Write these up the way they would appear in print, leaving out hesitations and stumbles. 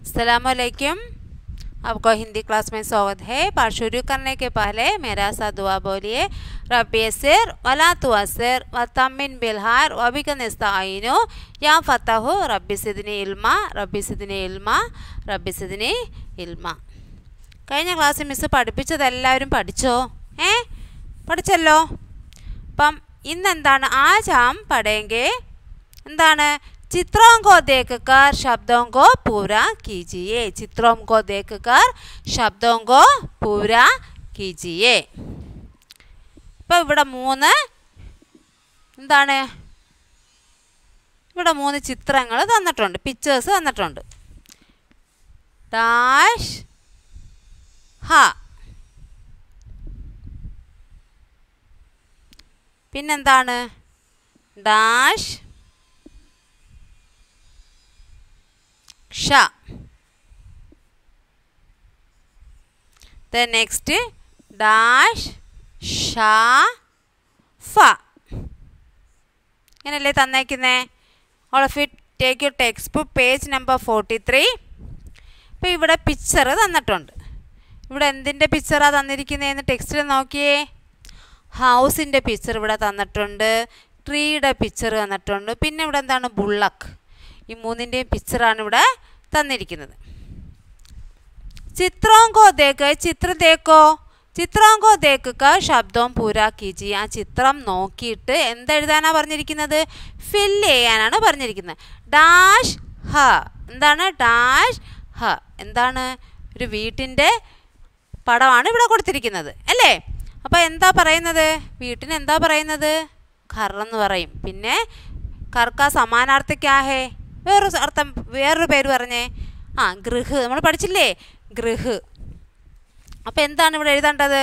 अस्सलामुअलैकुम। आपको हिंदी क्लास में स्वागत है। पाठ शुरू करने के पहले मेरा साथ दुआ बोलिए। रब्बी यस्सिर वला तुअस्सिर वतम्मिन बिलहार वबिक नस्तईनु या फतहु रब्बी सिद्नी इल्मा रब्बी सिद्नी इल्मा रब्बी सिद्नी इल्मा। കഴിഞ്ഞ ക്ലാസ്സിൽ മിസ് പഠിപ്പിച്ചത് എല്ലാവരും പഠിച്ചോ? പഠിച്ചല്ലോ. അപ്പം ഇന്നെന്താണ് आज हम पढ़ेंगे എന്താണ് चित्रों को देखकर शब्दों को पूरा कीजिए। चित्रों को देखकर शब्दों को पूरा कीजिए. ഇപ്പോൾ ഇവിടെ മൂന്ന് ചിത്രങ്ങൾ തന്നിട്ടുണ്ട്, പിക്ചേഴ്സ് തന്നിട്ടുണ്ട്. ഡാഷ് ഹ, പിന്നെന്താണ് ഡാഷ് ഷ. then next dash ഷ ഫ. ഇങ്ങനല്ലേ തന്നേക്കുന്നേ. all of it take your textbook page number 43. ഇപ്പോൾ ഇവിടെ പിക്ചർ തന്നിട്ടുണ്ട്. ഇവിടെ എന്തിൻ്റെ പിക്ചറാണ് തന്നിരിക്കുന്നതെന്ന് ടെക്സ്റ്റിൽ നോക്കിയേ. ഹൗസിൻ്റെ പിക്ചർ ഇവിടെ തന്നിട്ടുണ്ട്, ട്രീയുടെ പിക്ചർ തന്നിട്ടുണ്ട്, പിന്നെ ഇവിടെ എന്താണ് ബുള്ളക്ക്. ഈ മൂന്നിൻ്റെയും പിക്ചറാണ് ഇവിടെ തന്നിരിക്കുന്നത്. ചിത്രോं को देखकर ചിത്ര देखो ചിത്രോं को देखकर ശബ്ദം പൂരാ കീജിയെ. ആ ചിത്രം നോക്കിയിട്ട് എന്തെഴുതാനാണ് പറഞ്ഞിരിക്കുന്നത്? ഫില്ല് ചെയ്യാനാണ് പറഞ്ഞിരിക്കുന്നത്. ഡാഷ് ഹ. എന്താണ് ഡാഷ് ഹ? എന്താണ്? ഒരു വീട്ടിൻ്റെ പടമാണ് ഇവിടെ കൊടുത്തിരിക്കുന്നത് അല്ലേ? അപ്പോൾ എന്താ പറയുന്നത്? വീട്ടിന് എന്താ പറയുന്നത്? ഘർ എന്ന് പറയും. പിന്നെ ഘർക്കാ സമാനാർത്ഥിക്കാഹേ വേറൊരു അർത്ഥം, വേറൊരു പേര് പറഞ്ഞേ. ഗൃഹ്. നമ്മൾ പഠിച്ചില്ലേ ഗൃഹ്. അപ്പോൾ എന്താണ് ഇവിടെ എഴുതേണ്ടത്?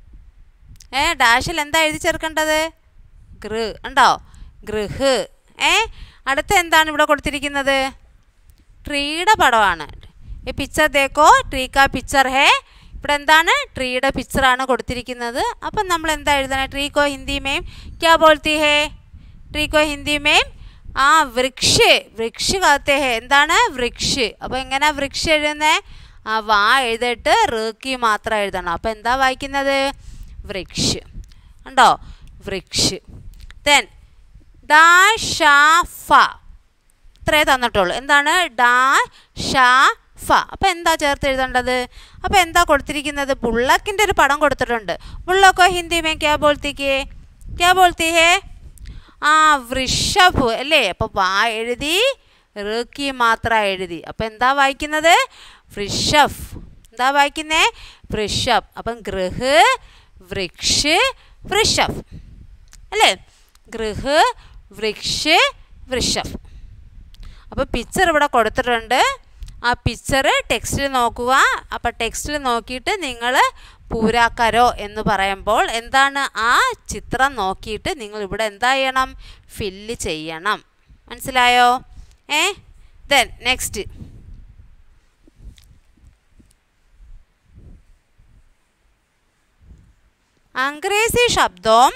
ഡാഷിൽ എന്താ എഴുതി ചേർക്കേണ്ടത്? ഗൃ ഉണ്ടോ? ഗൃഹ്. അടുത്ത എന്താണ് ഇവിടെ കൊടുത്തിരിക്കുന്നത്? ട്രീയുടെ പടമാണ്. ഈ പിക്ചർ ദേക്കോ, ട്രീ കാ പിക്ചർ ഹേ. ഇവിടെ എന്താണ്? ട്രീയുടെ പിക്ചറാണ് കൊടുത്തിരിക്കുന്നത്. അപ്പം നമ്മൾ എന്താ എഴുതണേ? ട്രീ കോ ഹിന്ദി മേം ക്യാ ബോൾത്തി ഹേ? ട്രീ കോ ഹിന്ദി മേം വൃക്ഷ്. വൃക്ഷ് कहते हैं. എന്താണ്? വൃക്ഷ്. അപ്പോൾ എങ്ങനെ വൃക്ഷ് എഴുതുന്നേ? വാ എഴുതിയിട്ട് ഋക്കി മാത്രം എഴുതണം. അപ്പോൾ എന്താ വായിക്കുന്നത്? വൃക്ഷ് ഉണ്ടോ? വൃക്ഷ്. ദെൻ ഡാ ഷ ഫ. ഇത്രേ തന്നിട്ടുള്ളൂ. എന്താണ്? ഡാ ഷ ഫ. അപ്പോൾ എന്താ ചേർത്ത് എഴുതേണ്ടത്? അപ്പോൾ എന്താ കൊടുത്തിരിക്കുന്നത്? ബുള്ളക്കിൻ്റെ ഒരു പടം കൊടുത്തിട്ടുണ്ട്. ബുള്ളക്കോ ഹിന്ദി മേ ക്യാ ബോൾത്തിക്കേ? ക്യാ ബോൾത്തി ഹേ? വൃഷഭ് അല്ലേ? അപ്പോൾ വാ എഴുതി ഋക്കി മാത്രം എഴുതി. അപ്പോൾ എന്താ വായിക്കുന്നത്? വൃഷഭ്. എന്താ വായിക്കുന്നേ? വൃഷഭ്. അപ്പം ഗൃഹ് വൃക്ഷ് വൃഷഭ് അല്ലേ? ഗൃഹ് വൃക്ഷ് വൃഷഭ്. അപ്പോൾ പിക്ചർ ഇവിടെ കൊടുത്തിട്ടുണ്ട്. ആ പിക്ചർ ടെക്സ്റ്റിൽ നോക്കുക. അപ്പോൾ ടെക്സ്റ്റിൽ നോക്കിയിട്ട് നിങ്ങൾ പൂരാക്കരോ എന്ന് പറയുമ്പോൾ എന്താണ്? ആ ചിത്രം നോക്കിയിട്ട് നിങ്ങൾ ഇവിടെ എന്താ ചെയ്യണം? ഫില്ല് ചെയ്യണം. മനസ്സിലായോ? ദെൻ നെക്സ്റ്റ് अंग्रेजी शब्दों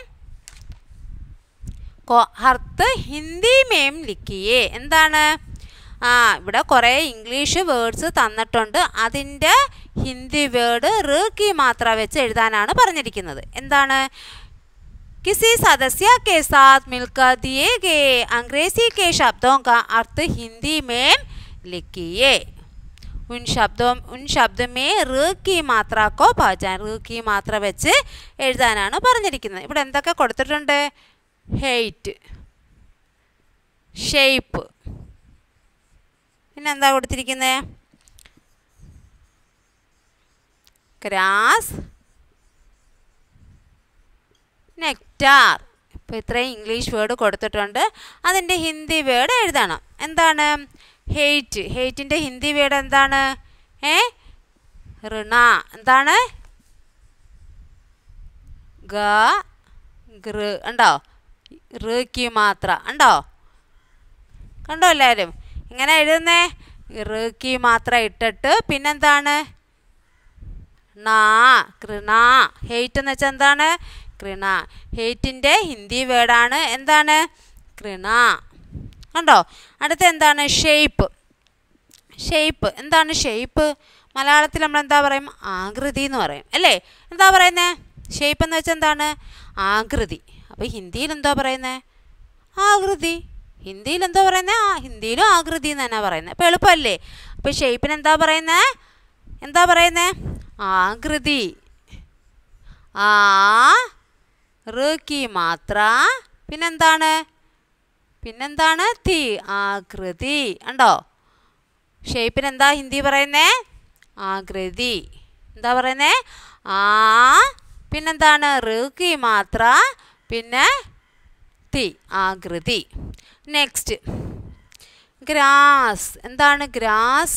को अर्थ हिंदी में लिखिए. എന്താണ്? ഇവിടെ കുറേ ഇംഗ്ലീഷ് വേർഡ്സ് തന്നിട്ടുണ്ട്. അതിൻ്റെ ഹിന്ദി വേർഡ് ഋക്കി മാത്രം വെച്ച് എഴുതാനാണ് പറഞ്ഞിരിക്കുന്നത്. എന്താണ്? किसी सदस्य के साथ मिलकर दिए गए अंग्रेजी के शब्दों का अर्थ हिंदी में लिखिए. उन शब्द में ഋക്കി मात्रा को पहचान. ഋക്കി മാത്ര വെച്ച് എഴുതാനാണ് പറഞ്ഞിരിക്കുന്നത്. ഇവിടെ എന്തൊക്കെ കൊടുത്തിട്ടുണ്ട്? ഹെയ്റ്റ്, ഷേപ്പ്, പിന്നെന്താ കൊടുത്തിരിക്കുന്നത്? Grass, nectar. ഇപ്പോൾ ഇത്രയും ഇംഗ്ലീഷ് വേർഡ് കൊടുത്തിട്ടുണ്ട്. അതിൻ്റെ ഹിന്ദി വേർഡ് എഴുതണം. എന്താണ്? ഹെയ്റ്റ്. ഹെയ്റ്റിൻ്റെ ഹിന്ദി വേർഡ് എന്താണ്? ഋണ. എന്താണ്? ഗ ഗൃ ഉണ്ടോ? ഋക്കി മാത്ര ഉണ്ടോ? കണ്ടോ എല്ലാവരും? ഇങ്ങനെ എഴുതുന്നേ. ഋക്കി മാത്ര ഇട്ടിട്ട് പിന്നെന്താണ്? നാ കൃണ. ഹെയ്റ്റ് എന്ന് വെച്ചാൽ എന്താണ്? കൃണ. ഹെയ്റ്റിൻ്റെ ഹിന്ദി വേർഡാണ് എന്താണ്? കൃണ. കണ്ടോ? അടുത്ത എന്താണ്? ഷേപ്പ്. ഷേപ്പ്. എന്താണ് ഷേപ്പ്? മലയാളത്തിൽ നമ്മൾ എന്താ പറയും? ആകൃതി എന്ന് പറയും അല്ലേ? എന്താ പറയുന്നത്? ഷേപ്പ് എന്ന് വെച്ചാൽ എന്താണ്? ആകൃതി. അപ്പോൾ ഹിന്ദിയിൽ എന്താ പറയുന്നത്? ആകൃതി. ഹിന്ദിയിൽ എന്താ പറയുന്നത്? ഹിന്ദിയിലും ആകൃതി എന്ന് തന്നെ പറയുന്നത്. അപ്പോൾ എളുപ്പമല്ലേ? അപ്പോൾ ഷേപ്പിന് എന്താ പറയുന്നത്? എന്താ പറയുന്നത്? ആകൃതി. ആ ഋ മാത്ര. പിന്നെന്താണ്? തി. ആകൃതി. ഉണ്ടോ? ഷേപ്പിന് എന്താ ഹിന്ദി പറയുന്നേ? ആകൃതി. എന്താ പറയുന്നേ? പിന്നെന്താണ്? ഋ മാത്ര പിന്നെ തി. ആകൃതി. Next grass. എന്താണ് ഗ്രാസ്?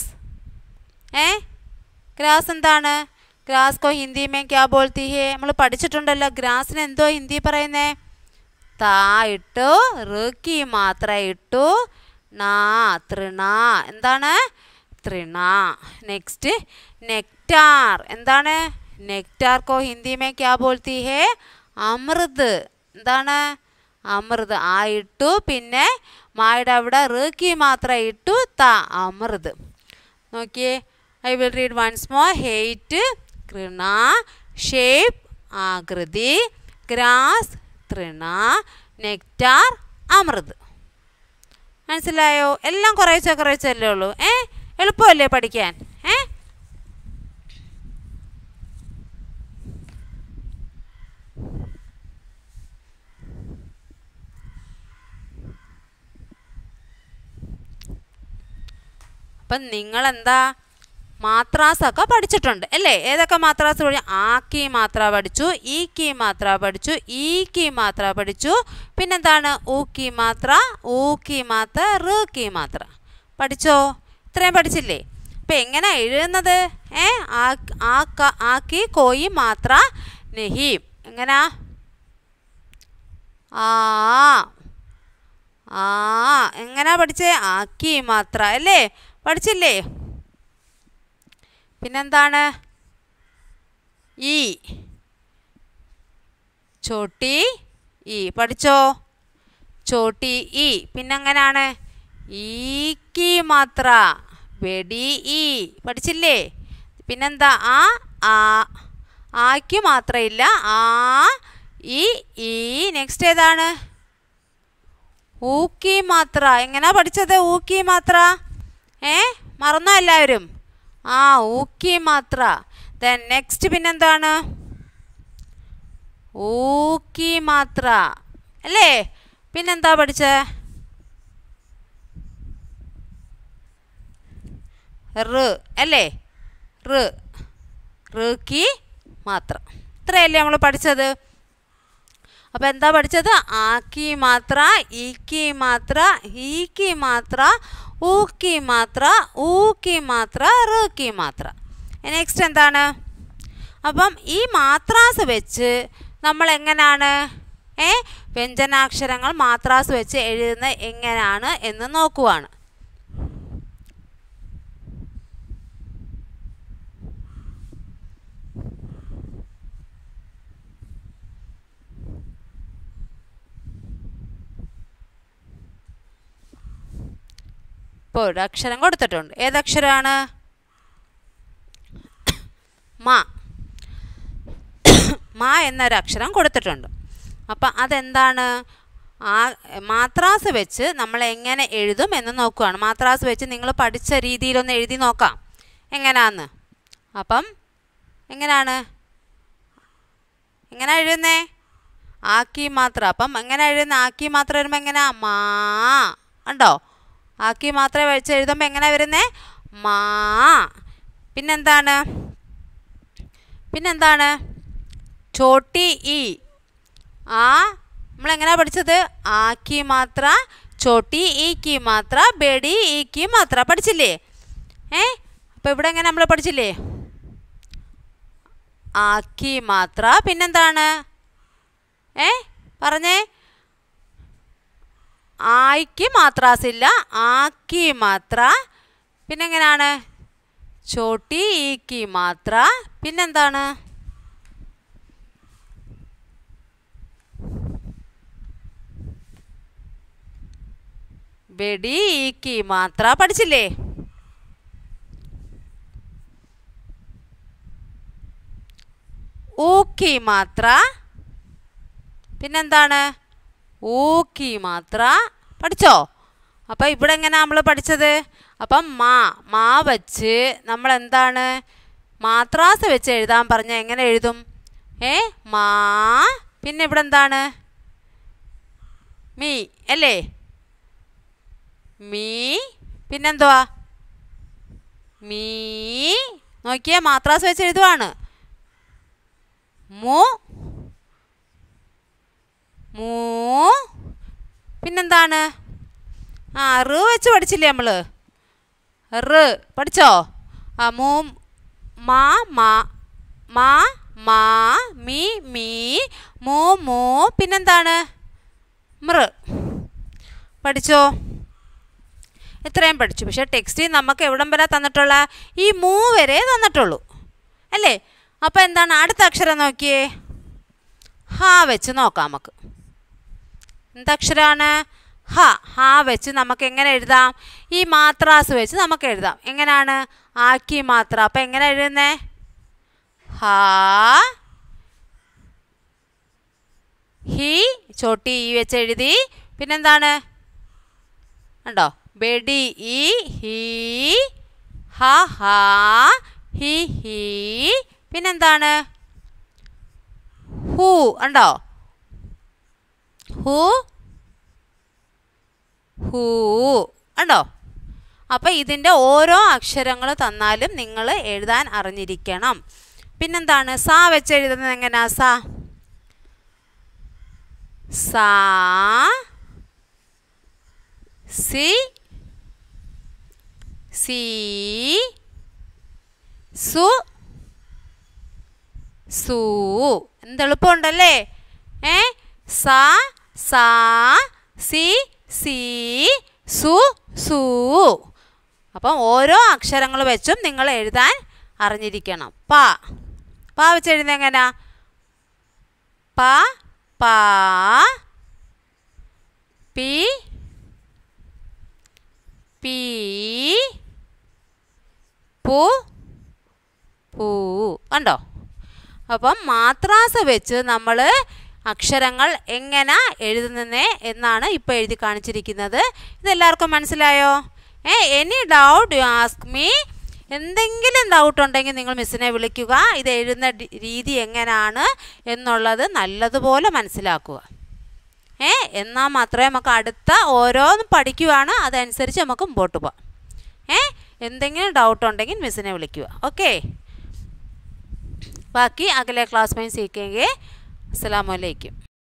ഗ്രാസ് എന്താണ്? ഗ്രാസ് കോ ഹിന്ദി മേ ക്യാ ബോൾത്തി ഹേ? നമ്മൾ പഠിച്ചിട്ടുണ്ടല്ലോ. ഗ്രാസിന് എന്തോ ഹിന്ദി പറയുന്നേ? താ ഇട്ടു ഋ മാത്ര ഇട്ടു തൃണ. എന്താണ്? തൃണ. Next nectar. എന്താണ്? നെക്ടാർ കോ ഹിന്ദി മേ ക്യാ ബോൾത്തി ഹേ? അമൃത്. എന്താണ്? അമൃത്. ആ ഇട്ടു പിന്നെ മായുടെ അവിടെ ഋ മാത്ര ഇട്ടു അമൃത്. നോക്കിയേ, I will read once more. Height കൃണ, ഷേപ്പ് ആകൃതി, ഗ്രാസ് തൃണ, നെക്ടാർ അമൃത്. മനസ്സിലായോ? എല്ലാം കുറേച്ചല്ലേ ഉള്ളൂ. എളുപ്പമല്ലേ പഠിക്കാൻ? അപ്പം നിങ്ങളെന്താ മാത്രാസൊക്കെ പഠിച്ചിട്ടുണ്ട് അല്ലേ? ഏതൊക്കെ മാത്രാസ് പഠിച്ചു? ആക്കി മാത്ര പഠിച്ചു, ഈക്കി മാത്ര പഠിച്ചു, ഈക്കി മാത്ര പഠിച്ചു, പിന്നെന്താണ്? ഊക്കി മാത്ര, ഊക്കി മാത്ര, ഋ മാത്ര പഠിച്ചോ? ഇത്രയും പഠിച്ചില്ലേ? അപ്പം എങ്ങനെ എഴുതുന്നത്? ആക്കി കോയി മാത്ര നെഹി. എങ്ങനാ? എങ്ങനാ പഠിച്ചേ? ആക്കി മാത്ര അല്ലേ? പഠിച്ചില്ലേ? പിന്നെന്താണ്? ഈ ചോട്ടി ഈ പഠിച്ചോ? ചോട്ടി ഈ. പിന്നെങ്ങനാണ്? ഈക്കി മാത്ര വെടി ഈ പഠിച്ചില്ലേ? പിന്നെന്താ? ആക്കി മാത്ര ഇല്ല. ഈ. നെക്സ്റ്റ് ഏതാണ്? ഊക്കി മാത്ര. എങ്ങനാ പഠിച്ചത്? ഊക്കി മാത്ര. മറന്നോ എല്ലാവരും? ഊക്കി മാത്ര. ദെൻ നെക്സ്റ്റ് പിന്നെന്താണ്? ഊക്കി മാത്ര അല്ലേ? പിന്നെന്താ പഠിച്ചേ? ഋ അല്ലേ? ഋ മാത്ര. ഇത്രയല്ലേ നമ്മൾ പഠിച്ചത്? അപ്പോൾ എന്താ പഠിച്ചത്? ആക്കി മാത്ര, ഈക്കി മാത്ര, ഈക്കി മാത്ര, ഊക്കി മാത്ര, ഊക്കി മാത്ര, ഋ മാത്ര. നെക്സ്റ്റ് എന്താണ്? അപ്പം ഈ മാത്രാസ് വെച്ച് നമ്മൾ എങ്ങനെയാണ് വ്യഞ്ജനാക്ഷരങ്ങൾ മാത്രാസ് വെച്ച് എഴുതുന്നത് എങ്ങനെയാണ് എന്ന് നോക്കുവാണ്. ഇപ്പോൾ ഒരു അക്ഷരം കൊടുത്തിട്ടുണ്ട്. ഏതക്ഷരമാണ്? മാ എന്നൊരക്ഷരം കൊടുത്തിട്ടുണ്ട്. അപ്പം അതെന്താണ്? മാത്രാസ് വെച്ച് നമ്മൾ എങ്ങനെ എഴുതും എന്ന് നോക്കുകയാണ്. മാത്രാസ് വെച്ച് നിങ്ങൾ പഠിച്ച രീതിയിലൊന്ന് എഴുതി നോക്കാം എങ്ങനെയാന്ന്. അപ്പം എങ്ങനെയാണ് എഴുതുന്നേ? ആക്കി മാത്ര. അപ്പം എങ്ങനെ എഴുതുന്നത്? ആക്കി മാത്ര വരുമ്പോൾ എങ്ങനെയാ? മാ ഉണ്ടോ? ആക്കി മാത്ര വെച്ച് എഴുതുമ്പോൾ എങ്ങനെ വരുന്നേ? മാ. പിന്നെന്താണ്? ചോട്ടി ഈ. നമ്മളെങ്ങനെയാ പഠിച്ചത്? ആക്കി മാത്ര, ചോട്ടി ഈക്കി മാത്ര, ബെടി ഈക്കി മാത്ര പഠിച്ചില്ലേ? അപ്പോൾ ഇവിടെ എങ്ങനെ നമ്മൾ പഠിച്ചില്ലേ? ആക്കി മാത്ര. പിന്നെന്താണ്? പറഞ്ഞേ. ആയിക്ക് മാത്രാസില്ല. ആക്കി മാത്ര. പിന്നെങ്ങനെയാണ്? ചോട്ടി ഈക്കി മാത്ര. പിന്നെന്താണ്? ബെടി ഈക്കി മാത്ര പഠിച്ചില്ലേ? ഊക്കി മാത്ര, പിന്നെന്താണ് ഊക്കി മാത്ര. പഠിച്ചോ? അപ്പം ഇവിടെ എങ്ങനെ നമ്മൾ പഠിച്ചത്? അപ്പം മാ വച്ച് നമ്മൾ എന്താണ് മാത്രാസ് വെച്ച് എഴുതാൻ പറഞ്ഞാൽ എങ്ങനെ എഴുതും? മാ, പിന്നെ ഇവിടെ എന്താണ് മീ അല്ലേ? മീ, പിന്നെന്തുവാ മീ. നോക്കിയേ, മാത്രാസ് വെച്ച് എഴുതുവാണ്. മൂ, പിന്നെന്താണ് റ് വെച്ച് പഠിച്ചില്ലേ നമ്മൾ? റ് പഠിച്ചോ? മാ മീ മീ, മൂ, പിന്നെന്താണ് മൃ. പഠിച്ചോ? ഇത്രയും പഠിച്ചു. പക്ഷേ ടെക്സ്റ്റിൽ നമുക്ക് എവിടം വരെ തന്നിട്ടുള്ള? ഈ മൂ വരെ തന്നിട്ടുള്ളൂ അല്ലേ? അപ്പോൾ എന്താണ് അടുത്ത അക്ഷരം? നോക്കിയേ, ഹ വെച്ച് നോക്കാം നമുക്ക്. എന്തക്ഷരമാണ്? ഹ വെച്ച് നമുക്ക് എങ്ങനെ എഴുതാം? ഈ മാത്രാസ് വെച്ച് നമുക്ക് എഴുതാം. എങ്ങനെയാണ്? ആക്കി മാത്ര. അപ്പം എങ്ങനെ എഴുതുന്നേ? ഹ, ഹി, ചോട്ടി ഈ വെച്ച് എഴുതി. പിന്നെന്താണ്? ഉണ്ടോ? ബെഡി ഈ, ഹി, ഹ, ഹി, പിന്നെന്താണ്? ഹൂ, ഉണ്ടോ? ഹൂ ഉണ്ടോ? അപ്പം ഇതിൻ്റെ ഓരോ അക്ഷരങ്ങൾ തന്നാലും നിങ്ങൾ എഴുതാൻ അറിഞ്ഞിരിക്കണം. പിന്നെന്താണ്? സാ വെച്ച് എഴുതുന്നത് എങ്ങനെയാ? സാ, സി, സു, എന്തെളുപ്പമുണ്ടല്ലേ? സാ, സി, സു. അപ്പം ഓരോ അക്ഷരങ്ങൾ വെച്ചും നിങ്ങൾ എഴുതാൻ അറിഞ്ഞിരിക്കണം. പാ വെച്ച് എഴുതുന്നത് എങ്ങനെയാ? പാ, പി, പൂ, കണ്ടോ? അപ്പം മാത്രാസ് വെച്ച് നമ്മൾ അക്ഷരങ്ങൾ എങ്ങനെ എഴുതുന്നേ എന്നാണ് ഇപ്പോൾ എഴുതി കാണിച്ചിരിക്കുന്നത്. ഇതെല്ലാവർക്കും മനസ്സിലായോ? Any doubt you ask me. എന്തെങ്കിലും ഡൗട്ട് ഉണ്ടെങ്കിൽ നിങ്ങൾ മിസ്സിനെ വിളിക്കുക. ഇത് എഴുതുന്ന രീതി എങ്ങനെയാണ് എന്നുള്ളത് നല്ലതുപോലെ മനസ്സിലാക്കുക. എന്നാൽ മാത്രമേ നമുക്ക് അടുത്ത ഓരോന്നും പഠിക്കുകയാണ്, അതനുസരിച്ച് നമുക്ക് മുമ്പോട്ട് പോകാം. എന്തെങ്കിലും ഡൗട്ട് ഉണ്ടെങ്കിൽ मिस ने विलिക്കുക. ओके, बाकी अगले क्लास में सीखेंगे. अस्सलाम वालेकुम.